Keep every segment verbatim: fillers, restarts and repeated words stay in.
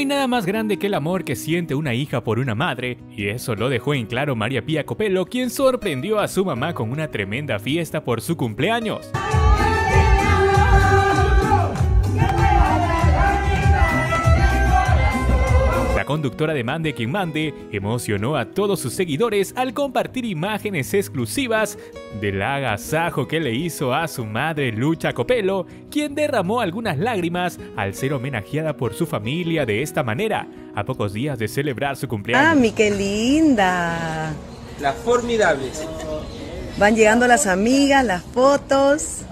hay nada más grande que el amor que siente una hija por una madre, y eso lo dejó en claro María Pía Copelo, quien sorprendió a su mamá con una tremenda fiesta por su cumpleaños. La conductora de Mande Quien Mande emocionó a todos sus seguidores al compartir imágenes exclusivas del agasajo que le hizo a su madre Lucha Copelo, quien derramó algunas lágrimas al ser homenajeada por su familia de esta manera, a pocos días de celebrar su cumpleaños. ¡Ah, mi qué linda! Las formidables. Van llegando las amigas, las fotos.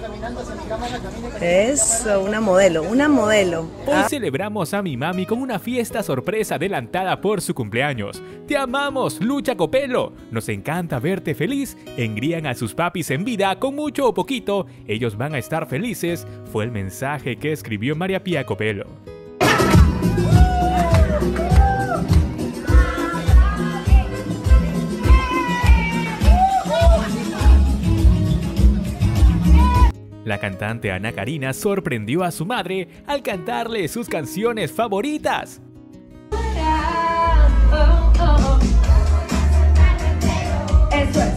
Eso, una modelo, una modelo. Hoy ah. celebramos a mi mami con una fiesta sorpresa adelantada por su cumpleaños. ¡Te amamos, Lucha Copelo! Nos encanta verte feliz. Engrían a sus papis en vida con mucho o poquito. Ellos van a estar felices, fue el mensaje que escribió María Pía Copelo. La cantante Ana Karina sorprendió a su madre al cantarle sus canciones favoritas. Eso es.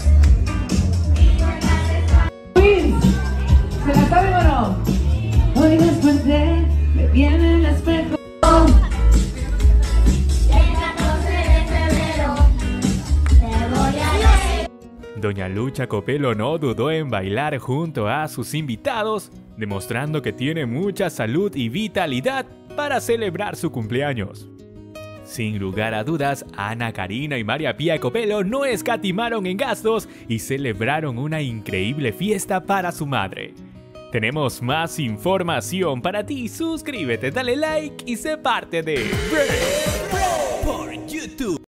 ¿Se la saben o no? Hoy desperté, me viene el espejo. Doña Lucha Copelo no dudó en bailar junto a sus invitados, demostrando que tiene mucha salud y vitalidad para celebrar su cumpleaños. Sin lugar a dudas, Ana Karina y María Pía Copelo no escatimaron en gastos y celebraron una increíble fiesta para su madre. Tenemos más información para ti, suscríbete, dale like y sé parte de Break por YouTube.